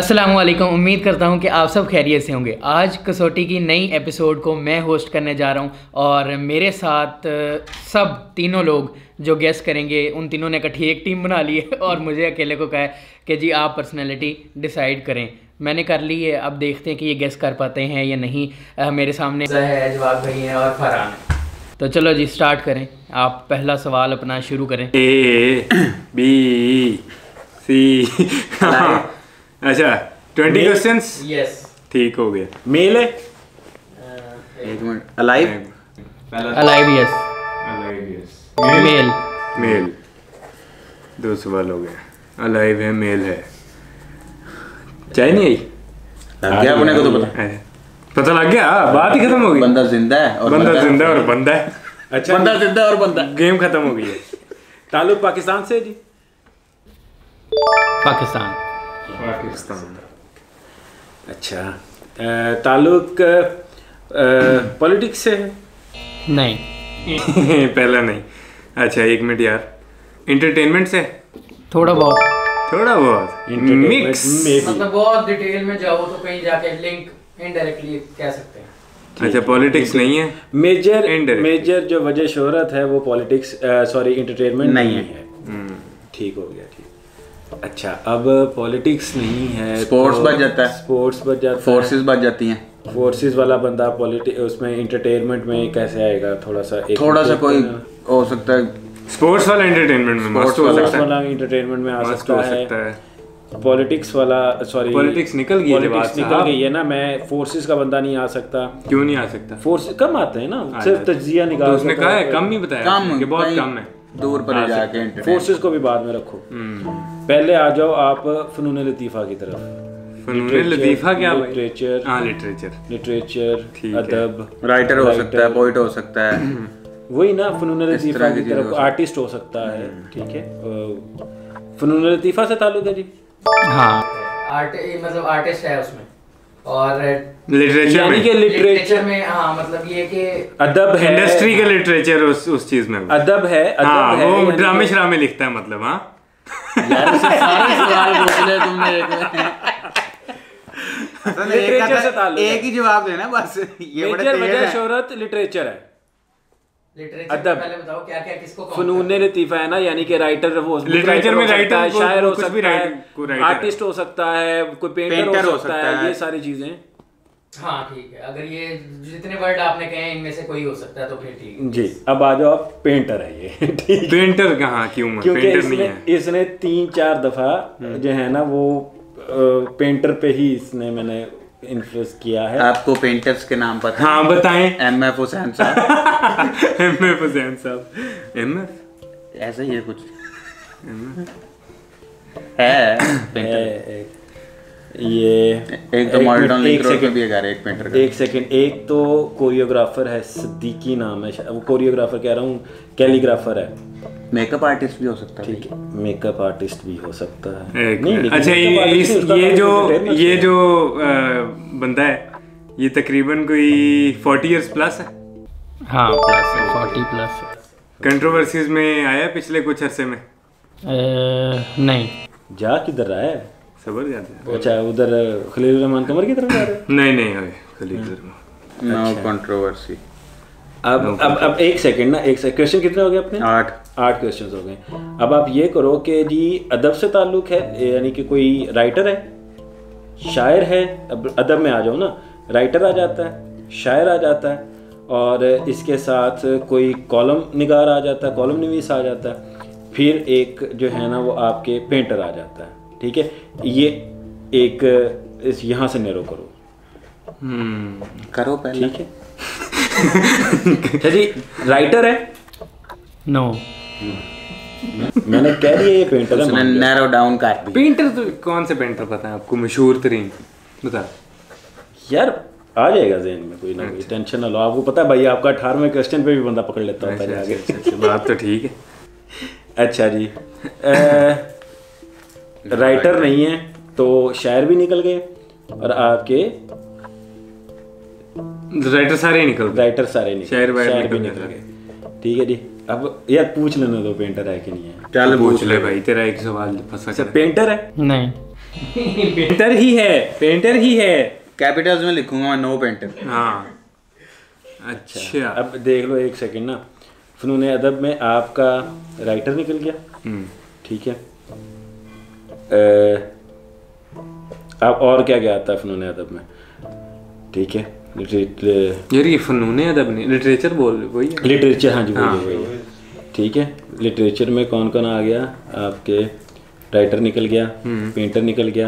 अस्सलामुअलैकुम। उम्मीद करता हूँ कि आप सब खैरियत से होंगे। आज कसौटी की नई एपिसोड को मैं होस्ट करने जा रहा हूँ और मेरे साथ सब तीनों लोग जो गेस्ट करेंगे उन तीनों ने इकट्ठी एक टीम बना ली है और मुझे अकेले को कहा है कि जी आप पर्सनैलिटी डिसाइड करें। मैंने कर ली है, अब देखते हैं कि ये गेस्ट कर पाते हैं या नहीं। मेरे सामने है जवाब भाई हैं और फरहान है, तो चलो जी स्टार्ट करें। आप पहला सवाल अपना शुरू करें। ए बी सी अच्छा 20 क्वेश्चंस। यस ठीक हो गया। मेल है, एक minute. Alive alive yes male male. दो सवाल हो गए। अलाइव है, मेल है। चाय नहीं आई? लग गया अपने को तो पता। पता लग गया, बात ही खत्म हो गई। बंदा जिंदा है और बंदा जिंदा और बंदा है। अच्छा बंदा जिंदा और बंदा। गेम खत्म हो गई है। ताल्लुक पाकिस्तान से जी? पाकिस्तान। पाकिस्तान। अच्छा ताल्लुक पॉलिटिक्स से है? नहीं पहला नहीं। अच्छा एक मिनट यार, इंटरटेनमेंट से? थोड़ा बहुत, थोड़ा बहुत मिक्स। मतलब बहुत डिटेल में जाओ तो कहीं जाके लिंक इनडायरेक्टली कह सकते हैं। अच्छा पॉलिटिक्स नहीं है। मेजर जो वजह शोहरत है वो पॉलिटिक्स सॉरी इंटरटेनमेंट नहीं है। ठीक हो गया, ठीक। अच्छा अब पॉलिटिक्स नहीं है, स्पोर्ट्स बच जाता है। स्पोर्ट्स बच जाता है, फोर्सेस बच जाती हैं। फोर्सेस वाला बंदा पॉलिटिक्स उसमें इंटरटेनमेंट में कैसे आएगा? थोड़ा सा कोई हो सकता है। स्पोर्ट्स वाला एंटरटेनमेंट में मस्त हो सकता है। वाला इंटरटेनमेंट में आ मस्त सकता हो है। सकता है। पॉलिटिक्स वाला सॉरी पॉलिटिक्स निकल गई है, पॉलिटिक्स निकल गई है ना। मैं फोर्सेस का बंदा नहीं आ सकता। क्यों नहीं आ सकता? फोर्स कम आते हैं ना, सिर्फ तज्जिया निकाल। तो उसने कहा है कम ही बताया कम कि बहुत कहीं कम है। दूर पर जाके entertainment। फोर्सेस को भी बाद में रखो। पहले आ जाओ आप फनून लतीफ़ा की तरफ। फनून लतीफ़ा क्या भाई? लिटरेचर। हाँ लिटरेचर। लिटरेचर, अदब, राइटर हो सकता है, पोइट हो सकता है। वही ना फनून लतीफ़ा की चीज़ें तरफ। हो आर्टिस्ट हो सकता है, ठीक है। फनून लतीफ़ा से ताल्लुक है जी? हाँ मतलब आर्टिस्ट है उसमें और लिटरेचर यानी में, कि लिटरेचर में हाँ मतलब ये कि अदब है, इंडस्ट्री का लिटरेचर उस चीज में। अदब है, हाँ अदब है, वो यानी ड्रामे कि- श्रामे लिखता है मतलब। हाँ यार इससे सारे सवाल पूछ ले तुमने एक में। लिटरेचर से ताल्लुक है। एक ही जवाब देना बस। ये बड़े मेजर तेज वजह है। शोहरत लिटरेचर है। लिटरेचर अदब। पहले बताओ क्या क्या किसको count फनून करते हैं? लतीफ़ा है ना, यानी कि राइटर वो लिटरेचर में राइटर है, को- शायर हो कुछ भी सकता है, राइटर है। आर्टिस्ट हो सकता है, कोई पेंटर हो सकता है, ये सारी चीजें। हाँ ठीक है, अगर ये जितने वर्ड आपने कहे हैं इनमें से कोई हो सकता है तो फिर ठीक है। जी अब आ जाओ आप। पेंटर है ये, ठीक। पेंटर कहाँ क्यों है? क्योंकि पेंटर नहीं है। इसने 3-4 दफा जो है ना वो पेंटर पे ही इसने मैंने इन्फ्लुएंस किया है। आपको पेंटर्स के नाम पता? हाँ बताएं। MF हुसैन साहब। MF हुसैन साहब। MF ऐसा ही है कुछ है पेंटर। ये एक तो मॉडर्न लिंक रोड पे भी है एक पेंटर का। एक सेकंड, एक तो कोरियोग्राफर है, सिद्दीकी नाम है, वो कोरियोग्राफर कह रहा हूँ, कैलीग्राफर है। मेकअप आर्टिस्ट भी हो सकता है। ठीक है, मेकअप आर्टिस्ट भी हो सकता है। एक नहीं, लेकिन अच्छा makeup artist नहीं, उसका ये नाम जो entertainment ये है। जो बंदा है ये तकरीबन कोई 40 इयर्स प्लस है। हाँ प्लस 40 प्लस। कंट्रोवर्सीज में आया पिछले कुछ अरसे में। नहीं जा किधर रहा है? सबर जाते हैं। अच्छा उधर खलील रहमान कमर की तरफ जा रहे हैं। नहीं नहीं अरे खलील रहमान। No controversy. अब एक सेकंड ना, एक सेकंड। क्वेश्चन कितने हो गए अपने? 8 क्वेश्चंस हो गए। अब आप ये करो कि जी अदब से ताल्लुक है, यानी कि कोई राइटर है, शायर है। अब अदब में आ जाओ ना, राइटर आ जाता है, शायर आ जाता है, और इसके साथ कोई कॉलम निगार आ जाता है, कॉलम नवीस आ जाता है, फिर एक जो है ना वो आपके पेंटर आ जाता है। ठीक है, ये एक इस यहाँ से नैरो करो। करो पहले। ठीक है। अच्छा जी राइटर है? नो मैंने कह दिया ये पेंटर है। उसने मान लो। नैरो डाउन कर दी। पेंटर तो कौन से पेंटर पता है आपको मशहूर तरीन? बता यार आ जाएगा ज़हन में, कोई ना कोई टेंशन ना लो। आपको पता है भाई आपका 18वें क्वेश्चन पे भी बंदा पकड़ लेता होता है आगे। अच्छा, बात तो ठीक है। अच्छा जी राइटर नहीं है तो शायर भी निकल गए, और आपके राइटर सारे ही निकल गए। राइटर सारे निकल, शायर वायर शायर भी निकल निकल गए। गए। ठीक है जी, अब यार पूछ लेने दो पेंटर है कि नहीं है। चल पूछ ले भाई, तेरा एक सवाल फंसा। अच्छा पेंटर है? नहीं पेंटर ही है, पेंटर ही है। कैपिटल्स में लिखूंगा मैं, नो पेंटर। हाँ अच्छा, अब देख लो एक सेकंड ना, फनून अदब में आपका राइटर निकल गया, ठीक है। अब और क्या क्या आता है फनून अदब में, ठीक है। यार ये फनून अदब नहीं, लिटरेचर बोल वही है। लिटरेचर, हाँ जी वही है, ठीक है। लिटरेचर में कौन कौन आ गया आपके? राइटर निकल गया, पेंटर निकल गया।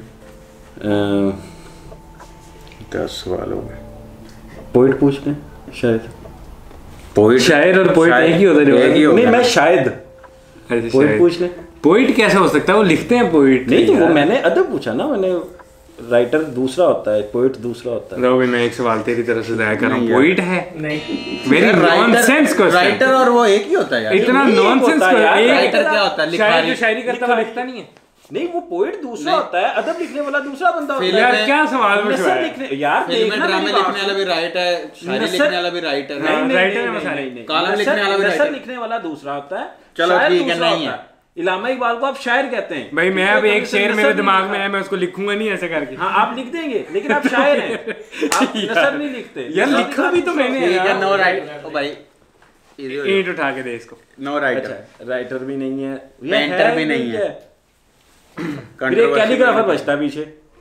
10 सवाल हो गए। पोइट पूछ लें शायद। पोइट, शायर और पोइट एक ही होता है? नहीं मैं शायद पोइट पूछ लें। पोइट कैसा हो सकता है? वो लिखते हैं पोइट। नहीं तो वो मैंने अदब पूछा ना, मैंने राइटर दूसरा होता है, पोइट दूसरा होता है। लो भाई मैं एक सवाल तेरी तरफ से दाया कर रहा हूँ, पोइट है? नहीं, वेरी नॉनसेंस क्वेश्चन। राइटर और वो एक ही होता है यार। इतना नॉनसेंस राइटर क्या होता है? शायर जो शायरी करता है लिखता नहीं है। नहीं वो पोइट दूसरा होता है, अदब लिखने वाला दूसरा बंदा होता है। यार क्या सवाल पूछा है यार? फिल्म में ड्रामे लिखने वाला भी राइट है, शायरी लिखने वाला भी राइटर है। कॉलम लिखने वाला भी राइटर, लिखने वाला दूसरा होता है। चलो ठीक है, नहीं है। इलामा इकबाल को आप शायर कहते हैं भाई। मैं अब एक शेर मेरे दिमाग में है, मैं उसको लिखूंगा नहीं ऐसे करके। हाँ आप लिख देंगे, लेकिन आप शायर हैं, आप नसर नहीं लिखते। यार लिखा भी तो मैंने है यार। No writer. ओ भाई ईंट उठा के दे इसको। No writer. राइटर भी नहीं है, पेंटर भी नहीं है, फिर एक कैलीग्राफर बचता पीछे।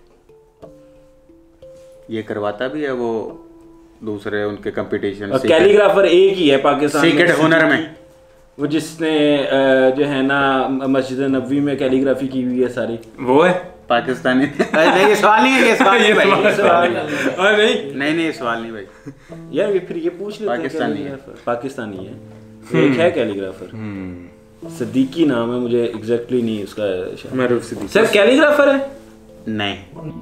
ये करवाता भी है वो दूसरे उनके कंपटीशन। और कैलीग्राफर एक ही है पाकिस्तान में, सीक्रेट हुनर में, वो जिसने जो है ना मस्जिद नबवी में कैलीग्राफी की हुई है सारी, वो है पाकिस्तानी। नहीं ये सवाल नहीं है, ये सवाल नहीं भाई, नहीं ये सवाल नहीं भाई यार। फिर ये पूछ लेते हैं, पाकिस्तानी है, एक है कैलीग्राफर, सदीकी नाम है, मुझे एग्जैक्टली नहीं उसका। मारूफ सिद्दीकी सर कैलीग्राफर है? नहीं।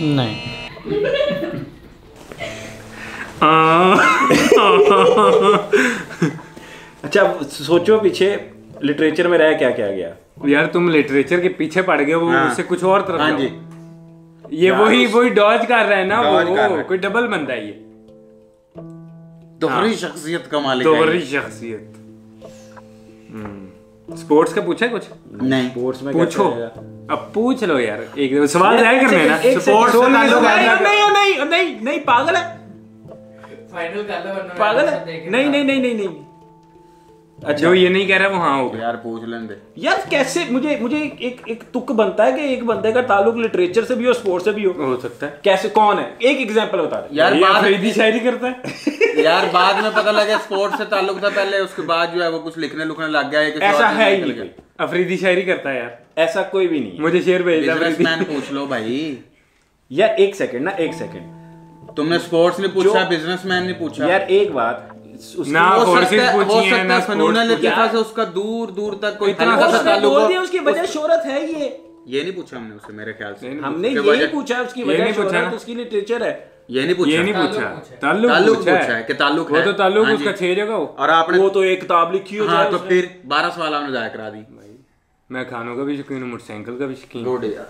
अच्छा सोचो पीछे लिटरेचर में रह क्या क्या गया। यार तुम लिटरेचर के पीछे पड़ गए, वो उससे कुछ और तरफ। हाँ जी, ये वही डॉज कर रहा है ना, वो कोई डबल बंदा है ये। दोहरी शख्सियत का मालिक है। दोहरी शख्सियत। स्पोर्ट्स का पूछा है कुछ? नहीं। स्पोर्ट्स में पूछो, अब पूछ लो यार, एक सवाल जाया करने ना। स्पोर्ट्स में नहीं पागल है, फाइनल कर लो वरना पागल है। नहीं अच्छा जो ये नहीं कह रहा वो हाँ हो गया। यार पूछ लें दे यार। कैसे मुझे एक तुक बनता है कि एक बंदे का ताल्लुक लिटरेचर से भी हो, स्पोर्ट्स से भी हो सकता है। कैसे, कौन है? एक एग्जांपल बता दे यार। अफरीदी शायरी करता है यार बाद में पता लगा स्पोर्ट्स से ताल्लुक था पहले, उसके बाद जो है वो कुछ लिखने लग गया। ऐसा है ही नहीं। अफरीदी शायरी करता है यार, ऐसा कोई भी नहीं। मुझे शेर भेज। बिजनेसमैन पूछ लो भाई। यार एक सेकंड, तुमने स्पोर्ट्स नहीं पूछा, बिजनेसमैन नहीं पूछा। यार एक बात ना, फोर्सेस पूछी है ना, फनून लतीफा से उसका दूर तक कोई इतना ताल्लुक है, उसकी वजह शोहरत है। ये नहीं पूछा हमने उससे, मेरे ख्याल से हमने ये नहीं पूछा उसकी वजह शोहरत, उसकी लिटरेचर है। ये नहीं पूछा ताल्लुक पूछा है कि ताल्लुक है। वो तो ताल्लुक उसका 6 जगह हो। और आपने वो तो एक किताब लिखी हो। हाँ तो फिर 12 सवाल आपने जाया करा दी। मैं खानों का भी शौकीन हूँ, मोटरसाइकिल का भी शौकीन।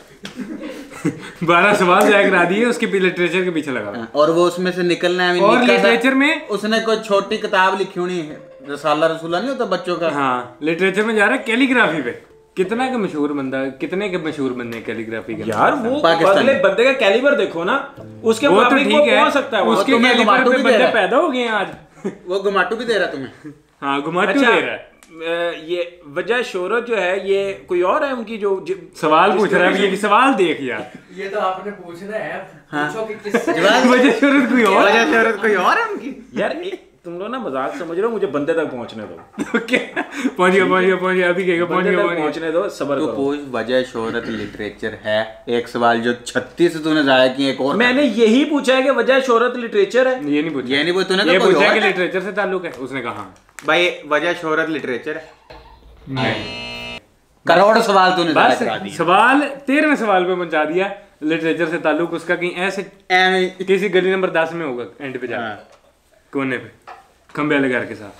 12 सवाल जाया करा दिए, उसके लिटरेचर के पीछे लगा। और वो उसमें से निकलना है। और लिटरेचर में उसने कोई छोटी किताब लिखी होनी है, रसाला रसूला नहीं होता बच्चों का। हाँ लिटरेचर में जा रहा है कैलीग्राफी पे। कितना का मशहूर बंदा, कितने के मशहूर बंदे कैलीग्राफी के? यार वो अगले बंदे का कैलिबर देखो ना, उसके मुताबिक वो पहुंच सकता है। उसके कैलिबर पे बंदे पैदा हो गए आज। वो गुमाटू भी दे रहा तुम्हें। हाँ गुमाटू दे रहा है। ये वजह शोहरत जो है, ये कोई और है उनकी जो सवाल पूछ रहा है। ये सवाल देख यार, ये तो आपने पूछना है। पूछो कि किस वजह शोहरत कोई और है उनकी। यार तुम लोग ना मजाक समझ रहे हो, मुझे बंदे तक पहुंचने दो। पहुंच गया अभी पहुंचने दो, सब्र करो। पूछ वजह शोहरत लिटरेचर है। एक सवाल जो 36 तूने जाया किया, एक और मैंने यही पूछा है कि वजह शोहरत लिटरेचर है। ये नहीं पूछा, ये नहीं पूछा, ये पूछा कि लिटरेचर से ताल्लुक है। उसने कहा भाई वजह शोहरत लिटरेचर है। नहीं, करोड़ सवाल तूने जाया करा दिए। सवाल 13वें सवाल पे पहुंचा दिया। लिटरेचर से ताल्लुक उसका कहीं ऐसे किसी गली नंबर 10 में होगा, एंड पे जाकर कोने पे खंबे वाले घर के साथ।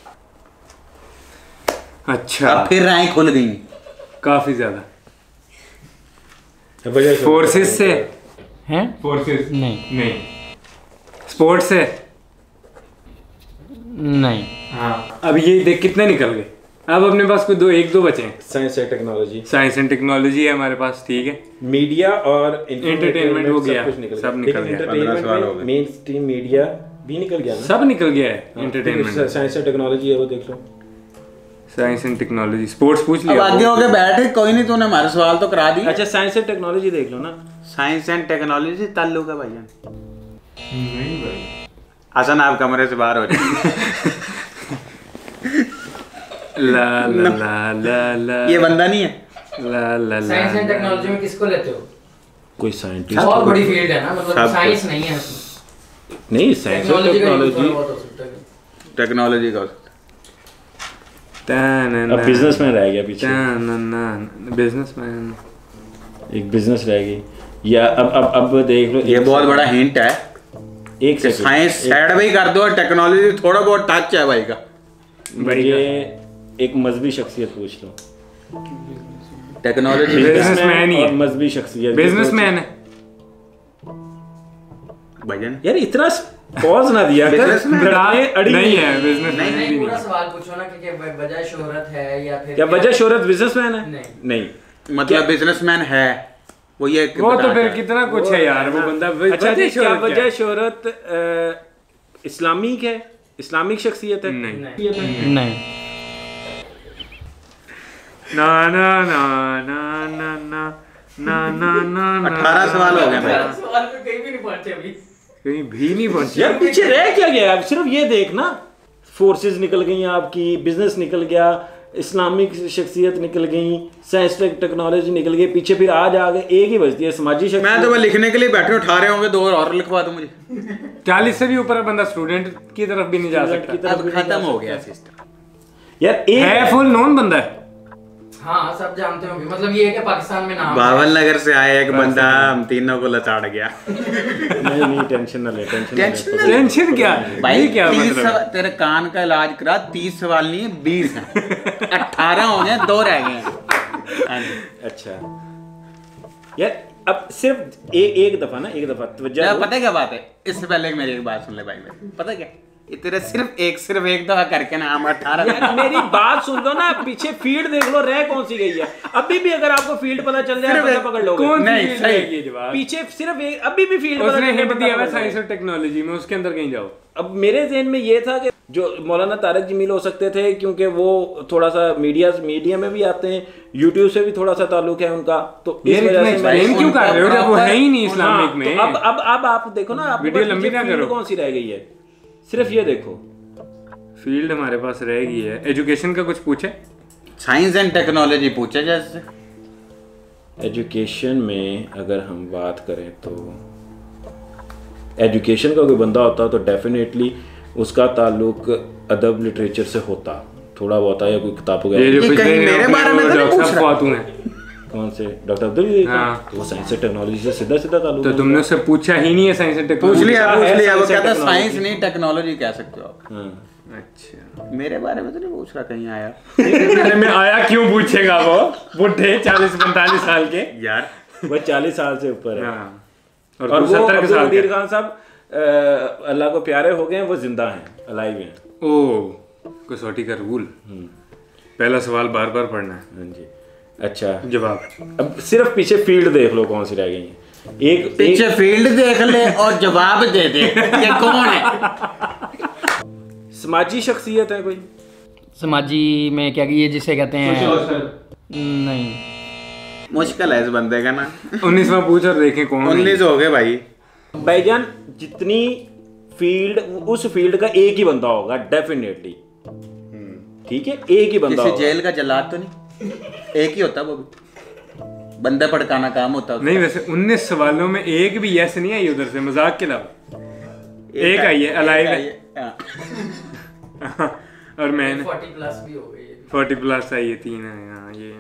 अच्छा अब फिर राहें खुल गई काफी ज्यादा। फोर्सेस से हैं? फोर्सेस नहीं। स्पोर्ट्स से नहीं। हाँ अब ये देख कितने निकल गए। अब अपने पास कोई एक दो बचे हैं। Science and technology. Science and technology है हमारे पास, ठीक है। मीडिया और एंटरटेनमेंट हो गया, सब निकल गया। एंटरटेनमेंट मेन स्ट्रीम मीडिया भी निकल गया ना, सब निकल गया है। एंटरटेनमेंट, साइंस एंड टेक्नोलॉजी है वो देख लो। साइंस एंड टेक्नोलॉजी, स्पोर्ट्स पूछ अब लिया। आगे होके बैठे, कोई नहीं, तूने हमारे सवाल तो करा दी। अच्छा साइंस एंड टेक्नोलॉजी देख लो ना। साइंस एंड टेक्नोलॉजी से ताल्लुक है भाईजान। नहीं भाई, हसन आप कमरे से बाहर हो जाए। ला ला ला ला ला, ये बंदा नहीं है। ला ला ला। साइंस एंड टेक्नोलॉजी में किसको लेते हो? कोई साइंटिस्ट बहुत बड़ी फील्ड है ना, मतलब सब साइंस नहीं है उसमें। नहीं, साइंस और टेक्नोलॉजी। टेक्नोलॉजी का अब बिजनेसमैन रह गया पीछे। बिजनेसमैन, एक बिजनेस रह गई। या अब देख लो, ये बहुत बड़ा हिंट है। एक सेकंड, साइंस साइड में ही कर दो, टेक्नोलॉजी थोड़ा बहुत टच है भाई का। मुझे एक मजहबी शख्सियत पूछ लो। टेक्नोलॉजी बिजनेसमैन ही और है। मजहबी शख्सियत, बिजनेसमैन है भाईजान। यार इतना पॉज ना दिया कर। अड़ी नहीं है, बिजनेसमैन भी नहीं, पूरा नहीं। सवाल पूछो ना कि वजह शोहरत है या फिर क्या वजह शोहरत बिजनेसमैन है? नहीं। मतलब बिजनेसमैन है वो, ये वो तो बताता फिर है। कितना कुछ है यार वो बंदा। अच्छा जी, क्या शोहरत वजह है? शोहरत इस्लामिक है, इस्लामिक शख्सियत है? नहीं। नहीं। ना ना ना ना ना ना ना ना ना ना। 18 सवाल हो गए भाई। सवाल पे कहीं भी नहीं पहुंचे अभी। कहीं भी नहीं पहुंचे। यार पीछे रह क्या गया? अब सिर्फ ये देखना, फोर्सेस निकल गई आपकी, बिजनेस निकल गया, इस्लामिक शख्सियत निकल गई, साइंस टेक्नोलॉजी निकल गई, पीछे फिर आज आ गए एक ही बचती है, समाजी शख्सियत। मैं तो मैं लिखने के लिए बैठे उठा रहे होंगे, 2 और लिखवा दो मुझे। 40 से भी ऊपर बंदा स्टूडेंट की तरफ भी नहीं जा स्टूडेंट की सकता। तरफ अब भी नहीं खत्म जा हो सकता। गया सिस्टम। यार एक है फुल नॉन बंदा है। हाँ, सब जानते होंगे। मतलब ये है कि पाकिस्तान में नाम है। बावन नगर से आया एक बंदा, हम तीनों को लताड़ गया। नहीं टेंशन ना ले, टेंशन ना ले। टेंशन क्या भाई ये क्या 30 मतलब? सवाल, तेरे कान का इलाज करा, 30 सवाल नहीं है 20 हैं। 18 हो गए, 2 रह गए हैं। हाँ जी। अच्छा यार अब सिर्फ एक दफा ना, एक दफा तवज्जो यार दो। पता है क्या बात है? इससे पहले मेरी एक बात सुन ले भाई मेरी। पता है क्या, ये तेरे सिर्फ एक दफा करके ना हम 18 यार मेरी बात सुन लो ना, पीछे फील्ड देख लो, रह कौन सी गई है। अभी भी अगर आपको फील्ड पता चल जाए पता पकड़ लोगे। कौन नहीं, सी सही। है ये जवाब? पीछे सिर्फ एक, अभी भी फील्ड पता उसने चल जाए हिंट पता दिया है पकड़ साइंस लोगे। और टेक्नोलॉजी में, उसके अंदर कहीं जाओ। अब मेरे ज़हन में ये था कि जो मौलाना तारक जमील हो सकते थे, क्योंकि वो थोड़ा सा मीडिया में भी आते हैं, यूट्यूब से भी थोड़ा सा ताल्लुक है उनका, तो इस वजह से मैं एक्सप्लेन क्यों कर रहे हो जब वो है ही नहीं इस्लामिक में? तो अब आप देखो ना, आप वीडियो लंबी ना करो। कौन सी रह गई है, सिर्फ ये देखो। फील्ड हमारे पास रह गई है। एजुकेशन का कुछ पूछे? साइंस एंड टेक्नोलॉजी पूछे जैसे। एजुकेशन में अगर हम बात करें तो एजुकेशन का कोई बंदा होता तो डेफिनेटली उसका ताल्लुक अदब लिटरेचर से होता, थोड़ा बहुत या कोई किताब ये वगैरह। जो ये पिछले कहीं मेरे अपने बारे में तो नहीं डॉक्टर पूछ साहब रहा। फातू हैं। कौन से डॉक्टर अब्दुल? हाँ। तो वो साइंस से टेक्नोलॉजी से सीधा ताल्लुक तो है तुमने उनका। उससे पूछा ही नहीं है साइंस एंड पूछ टेक्नोलॉजी? लिया वो है कहता साइंस एंड साइंस टेक्नोलॉजी। नहीं टेक्नोलॉजी कह सकते हो आप। हाँ। अच्छा, मेरे बारे में तो नहीं पूछ रहा, कहीं आया मेरे में आया क्यों पूछेगा वो बुढ़े 40-45 साल के? यार। वो 40 साल से ऊपर है। हाँ। और और तू वो 70 अब्दुल साल कदीर का। खान साहब अल्लाह को प्यारे हो गए हैं, वो जिंदा हैं, अलाइव हैं। ओ, कसौटी का रूल। पहला सवाल बार बार पढ़ना है। हाँ जी। अच्छा जवाब अब सिर्फ पीछे फील्ड देख लो कौन सी रह गई है। एक पीछे फील्ड देख ले और जवाब दे दे, ये कौन है? समाजी शख्सियत है कोई? समाजी में क्या, ये जिसे कहते हैं, नहीं मुश्किल है इस बंदे का ना। 19वां पूछ और देखें कौन है। 19 हो गए भाई। भाईजान जितनी फील्ड, उस फील्ड का एक ही बंदा होगा डेफिनेटली, ठीक है, एक ही बंदा किसी होगा। जेल का जल्लाद तो नहीं, एक ही होता वो भी, बंदे पड़काना काम होता है। नहीं, वैसे 19 सवालों में एक भी यस नहीं आई उधर से, मजाक के अलावा एक आई है, अलाइव है। हाँ। और मैंने 40 प्लस भी हो गई है। 40 प्लस आई है, 3 है। हाँ, ये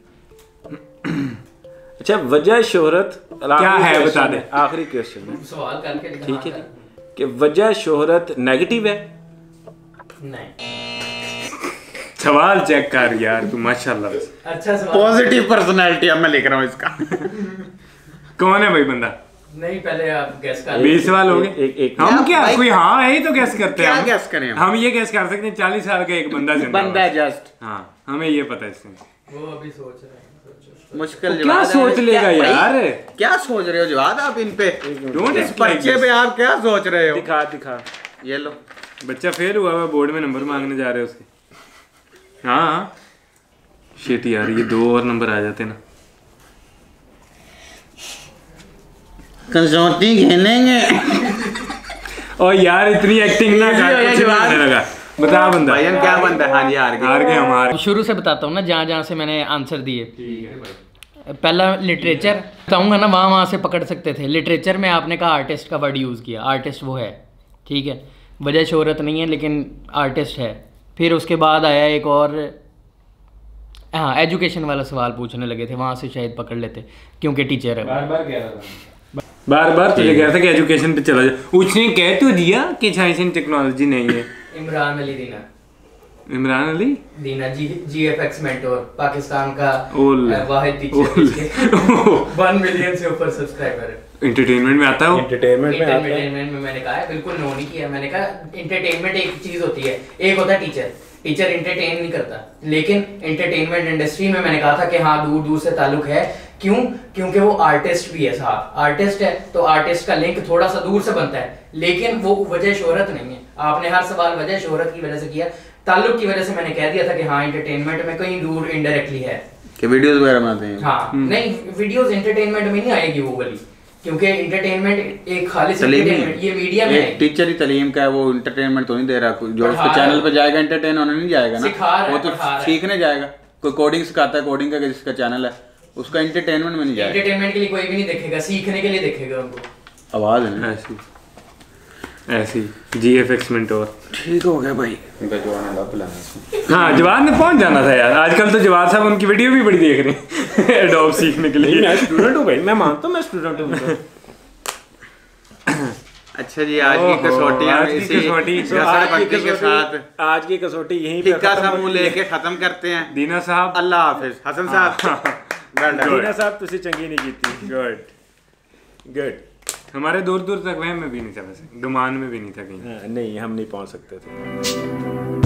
अच्छा वजह शोहरत क्या है बता दे। आखिरी क्वेश्चन है, सवाल करके दिखा। ठीक है जी, कि वजह शोहरत नेगेटिव है? नहीं। सवाल चेक कर यार तू, माशाल्लाह। अच्छा सवाल। पॉजिटिव पर्सनैलिटी अब मैं लिख रहा हूँ इसका। कौन है भाई बंदा? नहीं, पहले आप गैस कर। 20 सवाल हो गए। एक हम क्या भाई- कोई हाँ है ही तो गैस करते हैं क्या हम। guess करें हम? हम ये गैस कर सकते हैं 40 साल का एक बंदा जिंदा बंदा है। है जस्ट। हाँ, हमें ये पता है इससे। वो अभी सोच रहे हैं। मुश्किल क्या जवाब सोच लेगा यार? क्या सोच रहे हो जवाब आप इन पे? Don't इस पर्चे पे आप क्या सोच रहे हो? दिखा ये लो। बच्चा फेल हुआ है, बोर्ड में नंबर मांगने जा रहे हो उसके। हाँ शिट यार, ये 2 और नंबर आ जाते ना। कसौटी खेलेंगे। और यार इतनी एक्टिंग ना कर, कुछ नहीं आने लगा। बता बंदा भाईजान क्या बनता है? हाँ जी हार गए हमारे। शुरू से बताता हूँ ना, जहाँ जहाँ से मैंने आंसर दिए। पहला लिटरेचर बताऊँगा ना, वहाँ से पकड़ सकते थे। लिटरेचर में आपने कहा आर्टिस्ट का वर्ड यूज़ किया, आर्टिस्ट वो है, ठीक है, वजह शोहरत नहीं है लेकिन आर्टिस्ट है। फिर उसके बाद आया एक और, हाँ एजुकेशन वाला सवाल पूछने लगे थे, वहाँ से शायद पकड़ लेते क्योंकि टीचर है। बार बार तुझे कह रहा था कि एजुकेशन पे चला जाए। उसने कह तो दिया कि साइंस एंड टेक्नोलॉजी नहीं है। इमरान अली दीना, इमरान अली दीना GFX मेंटोर, पाकिस्तान का ओल- वाहिद टीचर जिसके 1 मिलियन से ऊपर सब्सक्राइबर है। एंटरटेनमेंट में आता है वो। एंटरटेनमेंट में मैंने कहा है, बिल्कुल नो नहीं किया। मैंने कहा एंटरटेनमेंट एक चीज होती है, एक होता है टीचर। टीचर एंटरटेन नहीं करता, लेकिन एंटरटेनमेंट इंडस्ट्री में मैंने कहा था कि हाँ दूर दूर से ताल्लुक है। क्यों? क्योंकि वो आर्टिस्ट भी है, साथ आर्टिस्ट है तो आर्टिस्ट का लिंक थोड़ा सा दूर से बनता है, लेकिन वो वजह शोहरत नहीं है। आपने हर सवाल वजह शोहरत की वजह से किया, ताल्लुक की वजह से मैंने कह दिया था कि हाँ एंटरटेनमेंट में कहीं दूर इनडायरेक्टली है कि वीडियोस वगैरह बनाते हैं। हाँ नहीं, वीडियोस एंटरटेनमेंट में नहीं आएगी वो वाली, क्योंकि एंटरटेनमेंट एक खालिस एंटरटेनमेंट, ये मीडिया में एक टीचर ही तालीम का है, वो एंटरटेनमेंट तो नहीं दे रहा। जो पढ़ा उसके चैनल रहा पे जाएगा एंटरटेन होने नहीं जाएगा ना, सिखा रहा है, वो तो पढ़ा रहा है। सीखने जाएगा। कोई कोडिंग सिखाता है, कोडिंग का जिसका चैनल है उसका एंटरटेनमेंट में नहीं जाएगा। एंटरटेनमेंट के लिए कोई भी नहीं देखेगा, सीखने के लिए देखेगा उनको। आवाज है ना ऐसी ऐसी GFX मेंटोर। ठीक हो गया भाई। हाँ जवान ने पहुंच जाना था यार। आजकल तो जवान साहब उनकी वीडियो भी बड़ी देख रहे हैं एडोब सीखने के लिए। मैं स्टूडेंट हूँ भाई, मैं मानता हूँ मैं स्टूडेंट हूँ। अच्छा जी, आज की कसौटी आज की कसौटी के साथ आज की कसौटी यहीं पे टिक्का सा मुंह लेके खत्म करते हैं। दीना साहब अल्लाह हाफिज। हसन साहब दीना साहब तुसी चंगी नहीं की थी। गुड हमारे दूर दूर तक वह में भी नहीं था, वैसे गुमान में भी नहीं था कहीं। नहीं हम नहीं पहुंच सकते थे।